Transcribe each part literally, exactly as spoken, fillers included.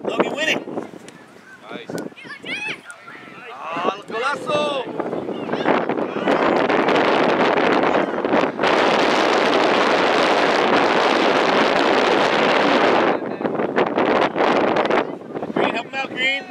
Logan, win it. Nice. Ah, golazo. Green, help him out, Green.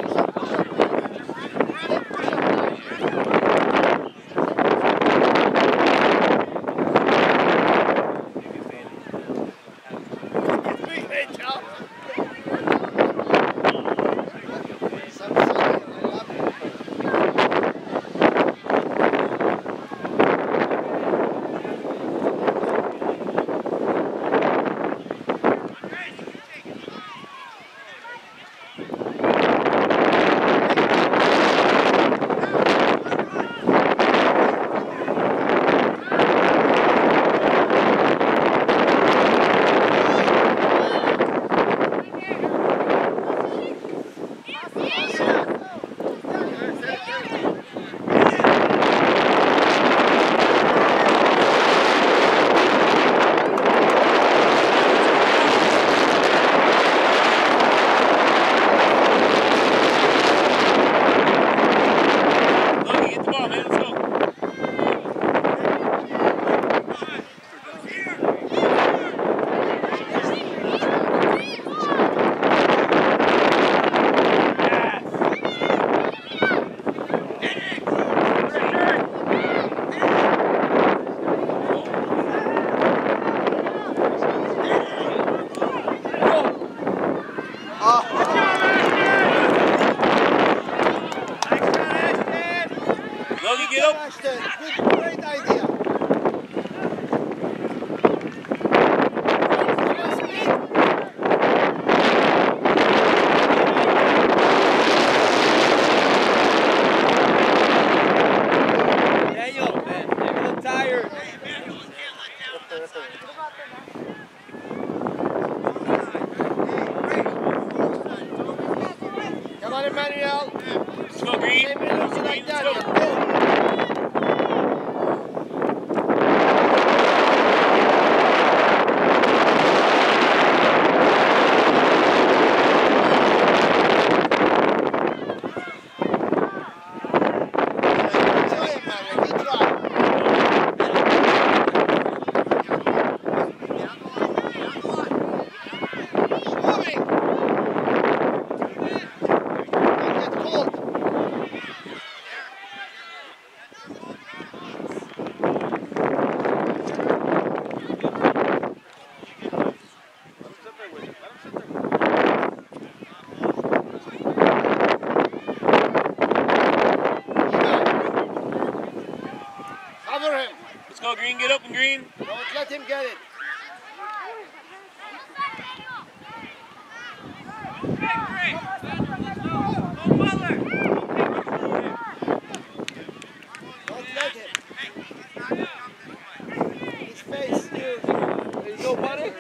Logan, get up. Ashton, good, great idea. Daniel, man, you look tired. Come on, Emmanuel. Let's go, Green. Same energy like that. Let's go. Go. Cover him. Let's go, Green. Get open, Green. Don't let him get it. Don't let him. His face. There you go, buddy.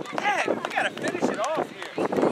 Dad, we gotta finish it off here.